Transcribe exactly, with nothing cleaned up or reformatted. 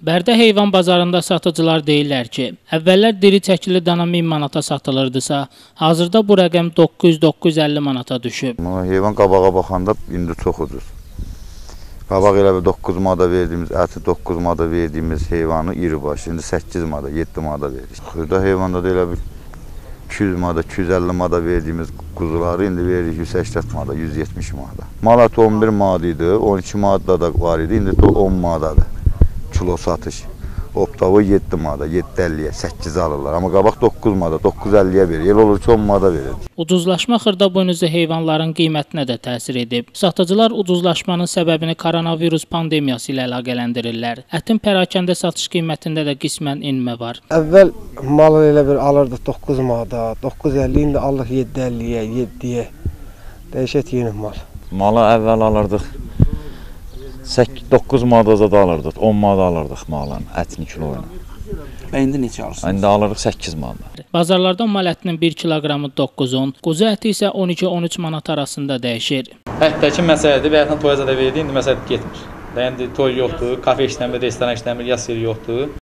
Bərdə heyvan bazarında satıcılar deyirlər ki, əvvəllər diri çəkili dana min manata satılırdısa, hazırda bu rəqəm doqquz yüz doqquz yüz əlli manata düşüb. Heyvan qabağa baxanda indi çox ucuz. Qabaq elə bir doqquz manata verdiyimiz, əti doqquz manata verdiyimiz heyvanı iri baş, indi səkkiz manata, yeddi manata veririk. Xırda heyvanda da elə bir iki yüz manata, iki yüz əlli manata verdiyimiz quzuları indi veririk yüz səksən manata, yüz yetmiş manata. Mal əti on bir manat idi, on iki manatda da var idi, indi də on manatadır. Kilo satış. Optavı yeddi manata, yeddi əlliyə, səkkiz alırlar. Amma qabaq doqquz manata, doqquz əlliyə verir. El olur ki on manata verir. Ucuzlaşma xırda buynuzlu heyvanların qiymətinə də təsir edib. Satıcılar ucuzlaşmanın səbəbini koronavirus pandemiyası ilə əlaqələndirirlər. Ətin pərakəndə satış qiymətində də qismən enmə var. Əvvəl malı elə bir alırdıq doqquz manata, doqquz əlli, indi alırıq yeddi əlliyə, yeddiyə. Dəhşət yeni mal. Malı əvvəl alırdıq doqquz manata da alırdıq, on manata alırdıq malın, ətini kiloyla. Və indi neçə alırsınız? İndi alırıq səkkiz manata. Bazarlarda mal ətinin bir kiloqramı doqquz on, quzu əti isə on iki on üç manat arasında dəyişir. Ətdəki məsələdir, bayaqdan toya zədə verdi, indi məsələ getmir. İndi toy yoxdur, kafe işləmir, restoran işləmir, yas yeri yoxdur.